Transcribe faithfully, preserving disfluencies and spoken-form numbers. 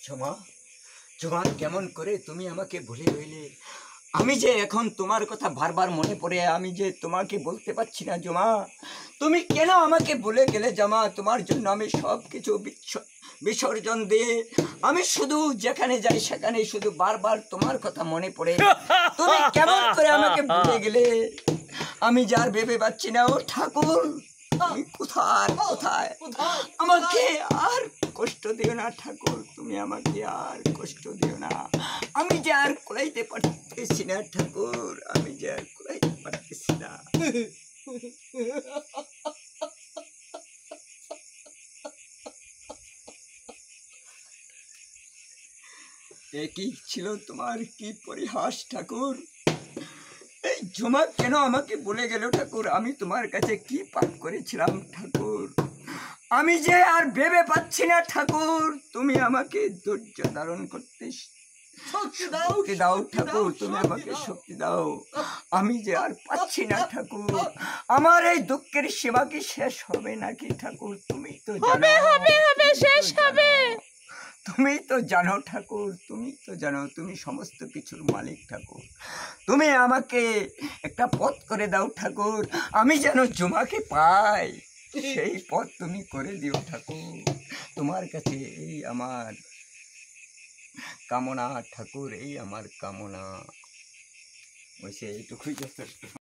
জমা জমা কেমন করে তুমি আমাকে ভুলে রইলে? আমি যে এখন তোমার কথা বারবার মনে পড়ে, আমি যে তোমাকে বলতে পারছি না জমা, তুমি কেন আমাকে ভুলে গেলে জমা? তোমার জন্য আমি সব কিছু বিসর্জন দিয়ে আমি শুধু যেখানে যাই সেখানে শুধু বারবার তোমার কথা মনে পড়ে। তুমি কেমন করে আমাকে ভুলে গেলে? আমি যার ভেবে পাচ্ছি না। ও ঠাকুর, তুমি কোথায় কোথায়? আমাকে আর কষ্ট দিও না ঠাকুর, তুমি আমাকে আর কষ্ট দিও না। আমি যে আর কোলাইতে পারতেছি না ঠাকুর, আমি যে আর কোলাইতে পারতেছি না। এ কি ছিল তোমার? কি পরিহাস ঠাকুর! এই জমা কেন আমাকে বলে গেল ঠাকুর? আমি তোমার কাছে কি পাপ করেছিলাম ঠাকুর? আমি যে আর ভেবে পাচ্ছি না ঠাকুর, তুমি আমাকে ধৈর্য ধারণ করতে শক্তি দাও ঠাকুর, তুমি আমাকে শক্তি দাও। আমি যে আর পাচ্ছি না ঠাকুর, আমার এই দুঃখের সীমা কি শেষ হবে নাকি ঠাকুর? তুমি তো হবে হবে হবে শেষ হবে। তুমি তো জানো ঠাকুর, তুমি তো জানো, তুমি সমস্ত কিছুর মালিক ঠাকুর। তুমি আমাকে একটা পথ করে দাও ঠাকুর, আমি যেন জমাকে পাই, সেই পথ তুমি করে দিও ঠাকুর। তোমার কাছে এই আমার কামনা ঠাকুর, এই আমার কামনা। ওই সে এইটুকুই যথেষ্ট।